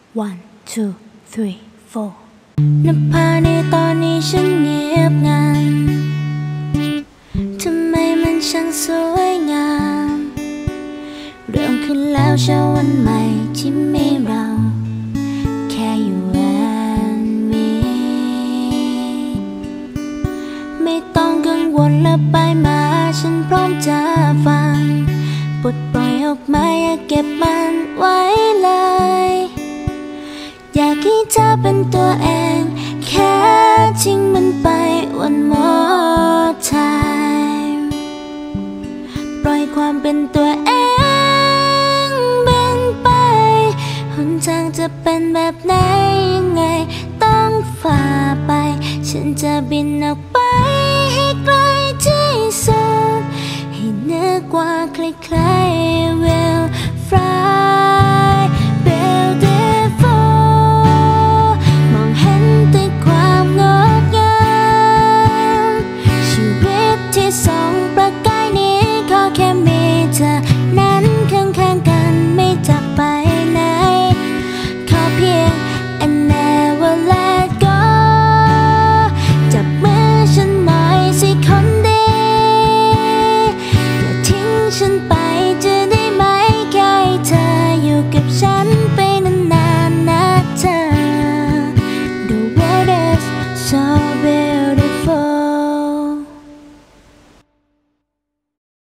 One, two, three, four นภาในตอนนี้ฉันเงียบงันทำไมมันช่างสวยงามเริ่มขึ้นแล้วเช้าวันใหม่ที่มีเราแค่อยู่มีไม่ต้องกังวลและไปมาฉันพร้อมจะฟังปลดปล่อยออกมาอย่าเก็บมันไว้เลยอยากให้เธอเป็นตัวเองแค่ทิ้งมันไป one more time ปล่อยความเป็นตัวเองเป็นไปหนทางจะเป็นแบบไหนยังไงต้องฝ่าไปฉันจะบินออกไปให้ไกลที่สุดให้เหนือกว่าใครๆ will fly